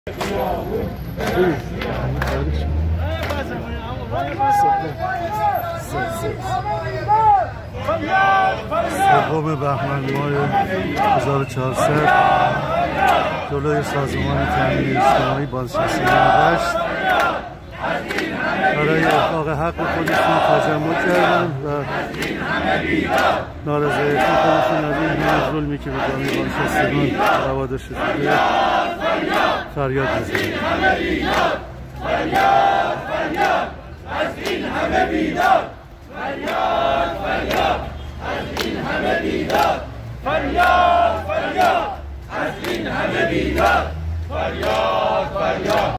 سوم بهمن ماه 1400 جلوی سازمان تامین اجتماعی بازنشستگان دشت برای احقاق حق خودشون تجمع کردن و نارضایتی خودشون از این ظلمی که به جامعه بازنشستگان روا داشته شده فریاد میزنن. فریاد فریاد از این همه بیداد، فریاد فریاد از این همه بیداد، فریاد فریاد از این همه بیداد، فریاد فریاد.